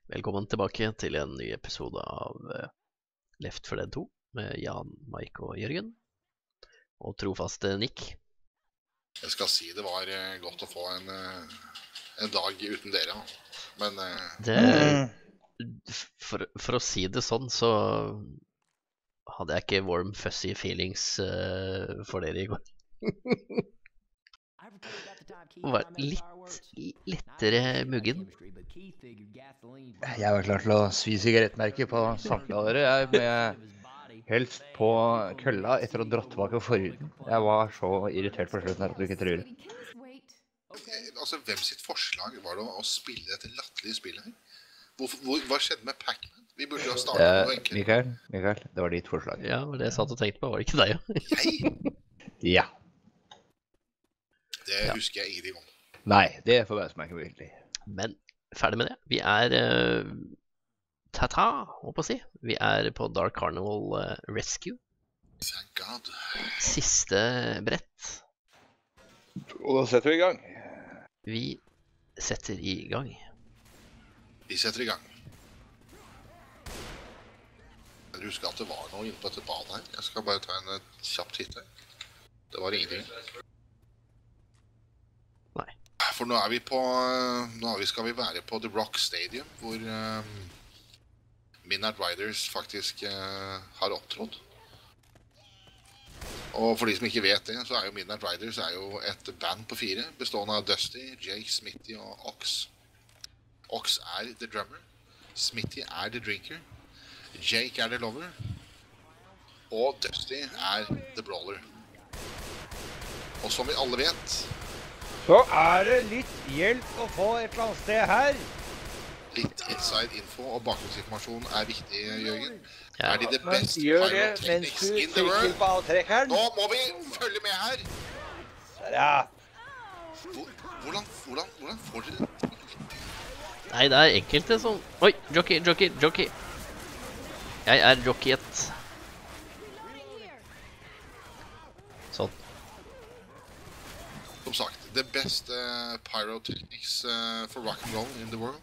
Velkommen tilbake til en ny episode av Left 4 Dead 2 med Jan, Mike og Jørgen. Og trofaste Nick. Jeg skal si det var godt å få en dag uten dere, men for å si det sånn, så hadde jeg ikke warm, fuzzy feelings for dere i går. Var litt lettere muggen. Jeg var klar til å svi sigarettmerket på samtlige av dere. Jeg ble helst på kølla etter å ha dratt tilbake forhuden. Jeg var så irritert på slutten her at du ikke tror det. Altså, hvem sitt forslag var det å spille dette latterlige spillet her? Hva skjedde med Pac-Man? Vi burde jo ha startet noe enkelt. Mikael, det var ditt forslag. Ja, det var det jeg satt og tenkte på. Var det ikke deg? Jeg? Ja. Det husker jeg ingenting om. Nei, det forbauser meg ikke virkelig. Men ferdig med det. Vi er ta-ta, håper jeg å si. Vi er på Dark Carnival Rescue. Thank God. Siste brett. Og da setter vi i gang. Vi setter i gang. Vi setter i gang. Jeg husker at det var noe inne på dette badet her. Jeg skal bare ta en kjapp titt her. Det var ingenting. Nei. For nå er vi på, skal vi være på The Rock Stadium, hvor Midnight Riders faktisk har opptrådt. Og for de som ikke vet det, så er jo Midnight Riders et band på 4, bestående av Dusty, Jake, Smitty og Ox. Ox er the drummer, Smitty er the drinker, Jake er the lover, og Dusty er the brawler. Og som vi alle vet, Så er det litt hjelp å få et eller annet sted her. litt inside info og bakgrunnsinformasjon er viktig, Jørgen. Ja. Er de the best Gjør det mens pyrotechnics du in the trykker world? på avtrekkeren. Nå må vi følge med her! Der, ja. Hvordan får dere det? Nei, det er enkelte som... Oi, jockey. Jeg er jockeyet. Sånn. Som sagt, the best pyrotechnics for rock and roll in the world.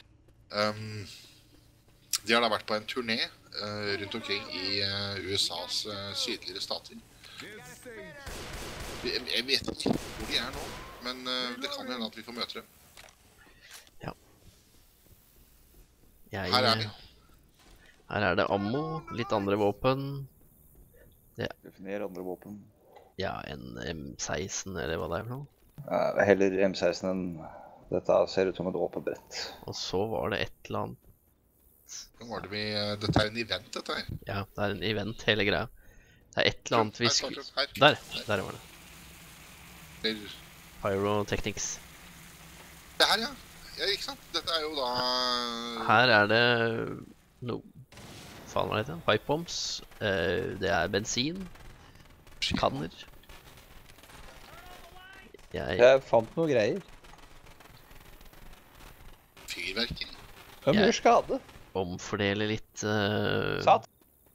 De har da vært på en turné rundt omkring i USAs sydligere stater. Jeg vet ikke hvor de er nå, men det kan hende at vi får møte dem. Ja. Her er vi. Her er det ammo, litt andre våpen. Definer andre våpen. Ja, en M16 eller hva det er for noe. Heller M16 enn dette ser ut som et åpenbrett. Og så var det et eller annet. Nå var det dette er en event, dette her. Ja, det er en event, hele greia. Det er et eller annet vi Her, skulle... her. Der var det. Pyrotechnics. Det her, ja. Ja, ikke sant? Dette er jo da... Her er det noe... Faen hva heter det? Pipe bombs. Det er bensin. Kanner. Jeg fant noe greier. Fyrverker. Det gjør skade. Omfordele litt... Satt.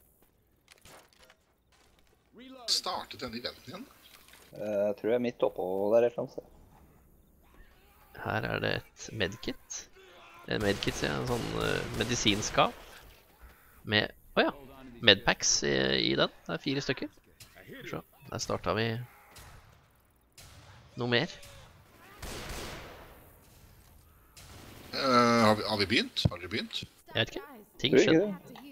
Startet denne eventen igjen. Jeg tror jeg er midt oppå der et eller annet sted. Her er det et medkit. En medkit, ja, en sånn medisinskap. Med, medpacks i den. Det er 4 stykker. Så, der startet vi noe mer. Har vi begynt? Har dere begynt? Jeg vet ikke. Ting Tror ikke skjedde. det.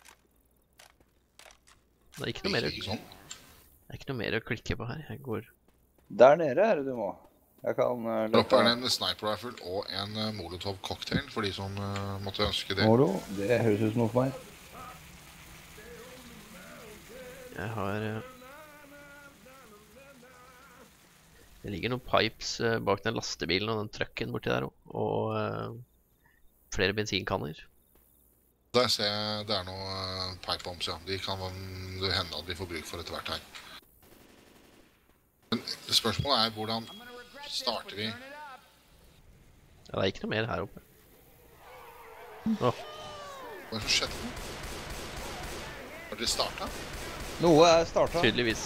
Det er ikke noe mer, Ikke sånn. det er ikke noe mer å klikke på her. Jeg går... Der nede er det du må. Jeg kan Oppe er det en sniper rifle og en molotov cocktail for de som måtte ønske det. Moro, det høres ut som noe for meg. Jeg har... Det ligger noen pipes bak den lastebilen og den trucken borti der også. Og flere bensinkanner. Der ser jeg det er noen pipe bombs, ja. De kan det hende at vi får bruk for etter hvert her. Men spørsmålet er hvordan starter vi? Ja, det er ikke noe mer her oppe. Åh, Hva er det som skjedde nå? Har dere startet? Noe er startet. tydeligvis.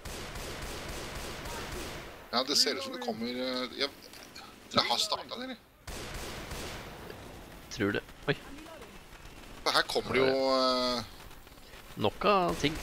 Ja, det ser ut som det kommer... Ja, dere har startet, dere. tror det. Oi, For her kommer det jo nok av ting.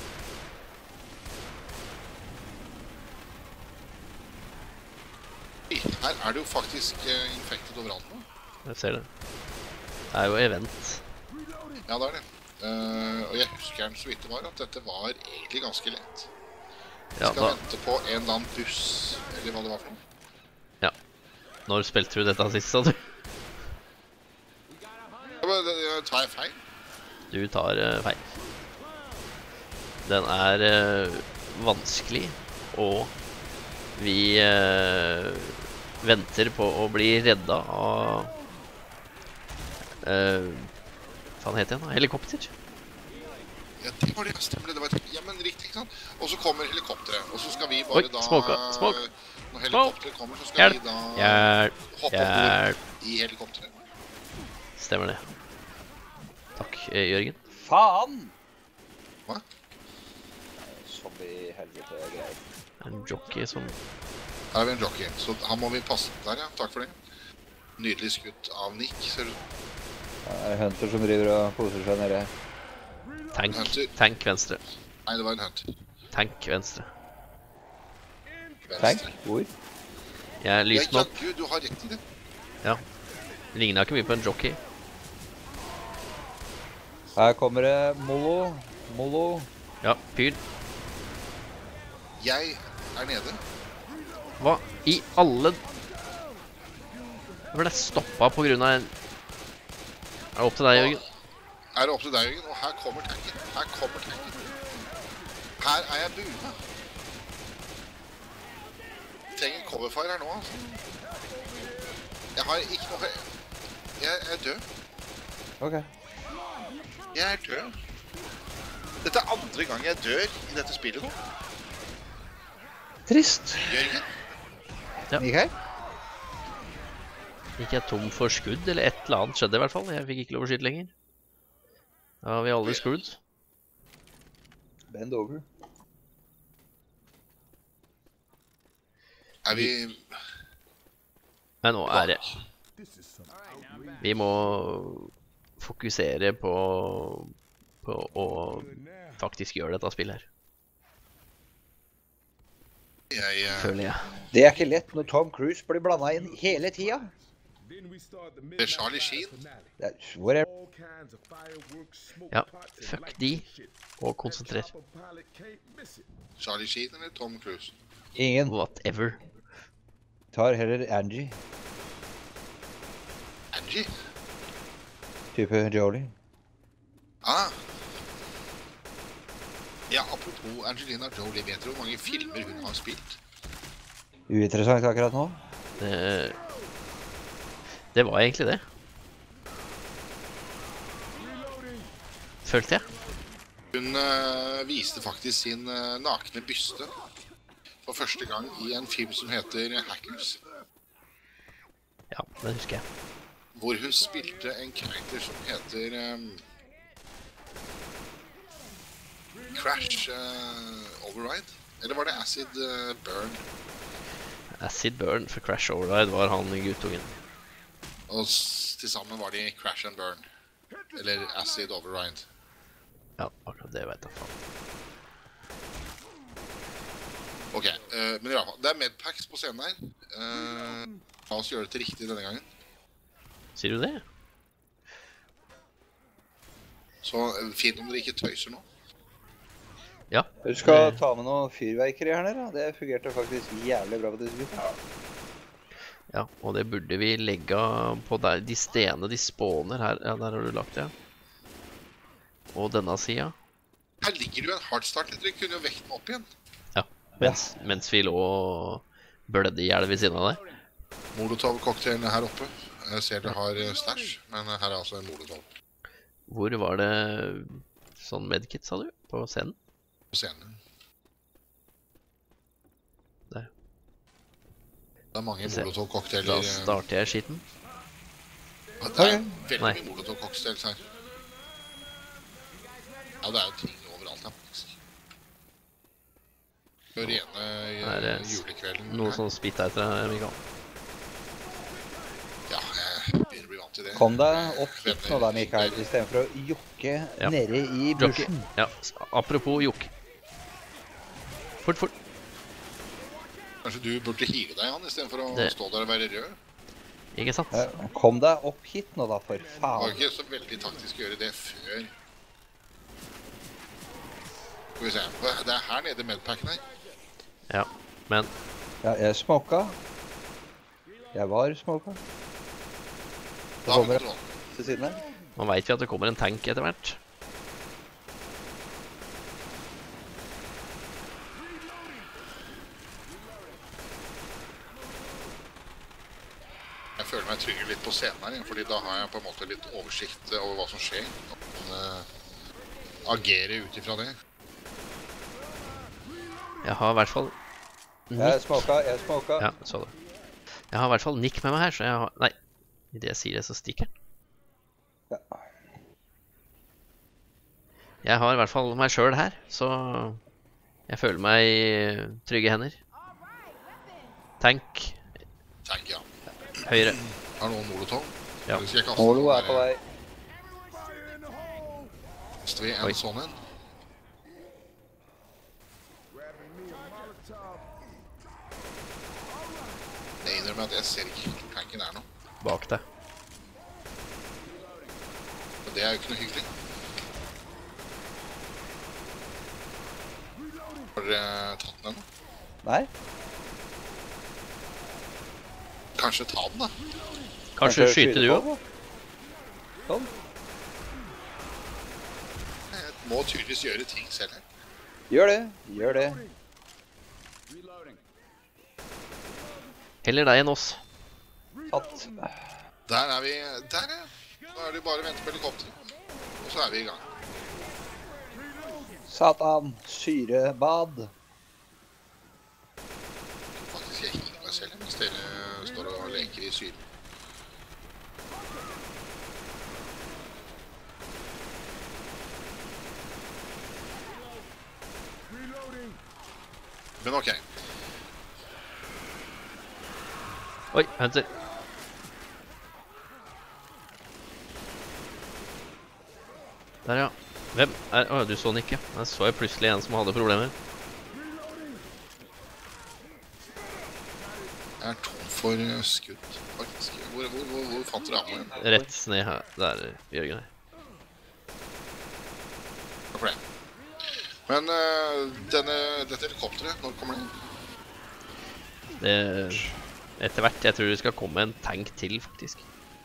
her er det jo faktisk infected overalt nå. Jeg ser det. Det er jo event. Ja, det er det. Og jeg husker den så vidt det var, at dette var egentlig ganske lett. Vi Ja, skal da, vente på en eller annen buss, eller hva det var for noe. når spilte du dette sist, sa du? Ja, men tar jeg feil? Du tar feil. Den er vanskelig, og vi venter på å bli redda av hva faen heter den da? Helikopter? Ja, det var det, stemmer det. Det var ja, men riktig, ikke sant? Og så kommer helikopteret, og så skal vi bare Oi, da... smoke. Når helikopteret kommer, så skal Hjelp, vi da hjelp, hoppe hjelp. ombord i helikopteret. Stemmer det. Takk, Jørgen. Faen! Hva? Zombie-helvete greier. En jockey som... Her har vi en jockey, så han må vi passe der, ja. Takk for det. Nydelig skutt av Nick, ser du. Det er Hunter som driver og koser seg nede. Tank venstre. Nei, det var en hunter. Tank venstre. Tank? Hvor? Jeg lyste den Ja, opp. Gud, du har rett i det. Ja. Lignet ikke mye på en jockey. Her kommer det Molo. Molo. Ja, pyr. Jeg er nede. Hva i alle... Hvor ble det stoppet på grunn av en... Er det opp til deg, Jørgen? Er det opp til deg, Jørgen? Og her kommer tanken. Her kommer tanken. Her er jeg buet. Trenger coverfire her nå, altså. Jeg har ikke noe... Jeg er død. Ok. Jeg er død. Dette er andre gang jeg dør i dette spillet nå. Trist. Jørgen? Mikael? Gikk jeg tom for skudd, eller et eller annet skjedde i hvert fall. Jeg fikk ikke lov å skyte lenger. Da har vi alle screwed. Bend over. Er vi... Men nå er det... Vi må fokusere på å faktisk gjøre dette spillet her, føler jeg. Det er ikke lett når Tom Cruise blir blandet inn hele tida. Det er Charlie Sheen. Whatever. Ja, fuck de, og konsentrer. Charlie Sheen eller Tom Cruise? Ingen Whatever. tar heller Angie. Angie? Type Jolie. Ah. Ja, apropos Angelina Jolie, vet du hvor mange filmer hun har spilt? Uinteressant akkurat nå. Det var egentlig det. Følte jeg. Hun viste faktisk sin nakne byste for første gang i en film som heter Hackers. Ja, det husker jeg. Hvor hun spilte en karakter som heter Crash Override. Eller var det Acid Burn? Acid Burn for Crash Override var han guttungen. Og til sammen var de Crash and Burn. Eller Acid Override. Ja, akkurat det vet jeg faen. Ok, men i hvert fall, det er medpacks på scenen her. La oss gjøre det til riktig denne gangen. Sier du det? Så fint om dere ikke tøyser nå. Ja. Du skal ta med noen fyrverkeri her nede, da. Det fungerte faktisk jævlig bra på disse gutta. Ja, og det burde vi legge på der. De stenene, de spåner her. Ja, der har du lagt det. Og denne siden. Her ligger det jo en hardstarter. Dere kunne jo vekte den opp igjen. Ja, mens vi lå og blødde i hjel ved siden av deg. Molotov-cocktailen her oppe. Jeg ser det har stash, men her er altså en molotov Hvor var det sånn medkit, sa du? På scenen? på scenen. Der. Det er mange Se. molotov-cocktailer. Da starter jeg skiten. Det er veldig Nei. mye molotov-cocktails her. Ja, det er jo ting overalt her, faktisk. Den rene Er det julekvelden noe her. sånn spytt etter deg, Mikael? Ja, jeg begynner å bli vant til det. Kom deg opp hit nå da, Mikael, i stedet for å jokke Ja. nede i Jokke. bushen. Ja, apropos jokk. Fort, fort. Kanskje du burde hive deg, Jan, i stedet for å Det- stå der og være rød. Ikke sant? Ja, kom deg opp hit nå da, for Det var faen. ikke så veldig taktisk å gjøre det før. Skal vi se. Det er her nede medpacken her. Ja, men Ja, jeg smoka. Jeg var smoka. Da har vi kommer- kontroll. Til siden her. man vet jo at det kommer en tank etter hvert. Jeg føler meg tryggere litt på scenen her, fordi da har jeg på en måte litt oversikt over hva som skjer. Og kan agere ut ifra det. Jeg har i hvert fall Jeg smoka. Ja, så det. Jeg har i hvert fall Nick med meg her, så jeg har... Nei, i det jeg sier det, så stikker han. Ja. Jeg har i hvert fall meg selv her, så jeg føler meg i trygge hender. Tank, Tank, ja. høyre. Har noen molotov? Ja. Eller skal jeg kaste Molo den er på der? vei. Kaster vi en Oi. sånn en? Jeg innrømmer at jeg ser ikke hvor tanken er nå. Bak deg. Og det er jo ikke noe hyggelig. Har dere tatt den ennå? Nei? Kanskje ta den, da? Kanskje skyter du på òg? den? Sånn. Jeg må tydeligvis gjøre ting selv her. Gjør det. Gjør det. Heller deg enn oss. Tatt. Der er vi. Der, ja. Nå er det bare å vente på helikopter. Og så er vi i gang. Satan. Syrebad. Faktisk jeg hiver meg selv mens dere står og leker i syre. Men ok. Oi, Hunter. Der, ja. Hvem er... Åh, du så den ikke. Jeg så jeg plutselig en som hadde problemer. Jeg er tom for skudd, faktisk. Hvor fant dere ammo igjen? Rett ned her. Der, Jørgen her. Takk for det. Men dette helikopteret, når kommer det inn? Det... Etter hvert, jeg tror det skal komme en tank til, faktisk.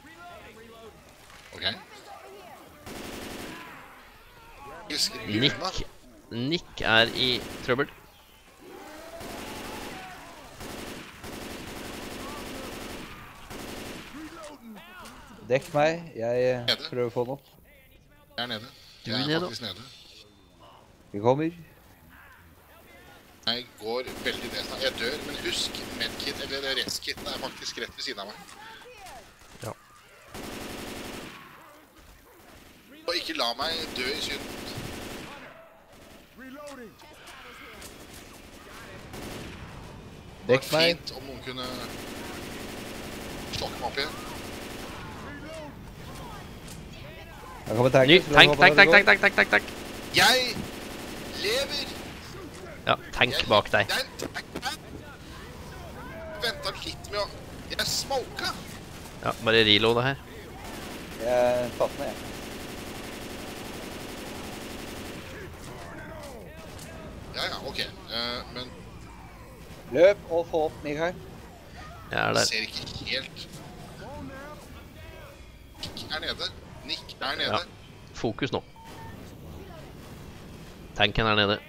Ok. Skriv unna. Nick er i trøbbel. Dekk meg. Jeg Nede. prøver å få den opp. Jeg er nede. Du Jeg er er nede. faktisk nede. Vi kommer. Jeg går veldig ned. Jeg dør, men husk, medkit eller restkitten er faktisk rett ved siden av meg. Ja. Og ikke la meg dø i synden. Det Dekk var meg. fint om noen kunne slokke meg opp igjen. Her kommer tanken. Ny, så la tank, oss håpe tank, at det tank, går. tank, tank, tank, tank. Jeg lever! Ja, tank bak deg. Det er en tank her. Ventet litt med å... Jeg smoka! Ja, bare reload det her. Jeg tatt den, jeg. Ja, ok. Men Løp og få opp Mikael. Jeg er jeg der. ser ikke helt... Nick er nede. Nick er nede. Ja. Fokus nå. Tanken er nede.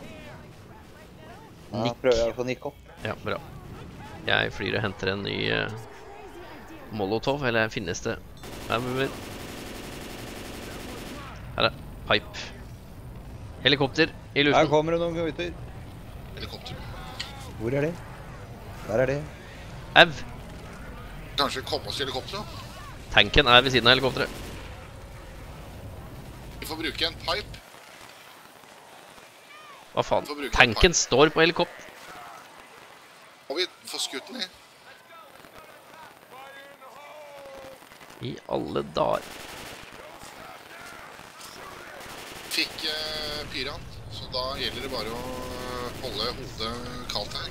Ja, Nick. prøver jeg å få Nick opp. Ja, bra. Jeg flyr og henter en ny Molotov, eller finnes det? Her er pipe. Helikopter i Her luften. kommer det noen gutter. Helikopter. Hvor er det? Der er det. Au! Kanskje komme oss til helikopteret? Tanken er ved siden av helikopteret. Vi får bruke en pipe. Hva faen? Vi får bruke en Tanken står på helikopter. Og vi får skutt den ned. I alle dager. Fikk Pyran, så da gjelder det bare å holde hodet kaldt her.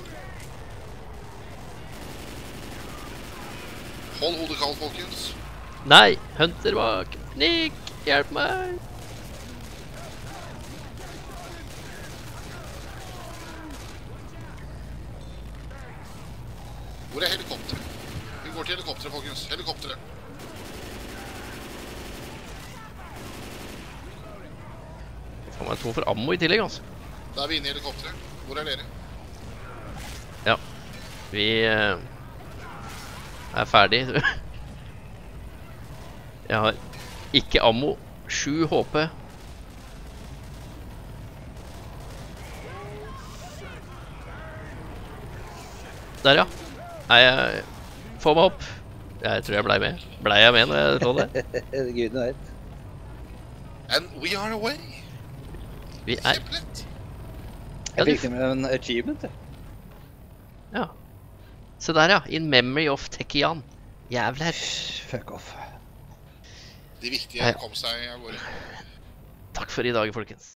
Hold hodet kaldt, folkens. Nei, Hunter bak. Nick, hjelp meg. Hvor er helikopteret? Vi går til helikopteret, folkens. Helikopteret. Får meg tom for ammo i tillegg, altså. Da er vi inne i helikopteret. Hvor er dere? Ja, vi er ferdig. Jeg har ikke ammo. 7 HP. Der, ja. Nei, få meg opp. Jeg tror jeg ble med. Ble jeg med når jeg så det? Gudene vet. And we are away. Vi er... Kjempelett. Ja, Jeg fikk til med en achievement, jeg. ja. Se der, ja. In memory of Tekian. Jævler. Fuck off. De viktige kom seg av gårde. Takk for i dag, folkens.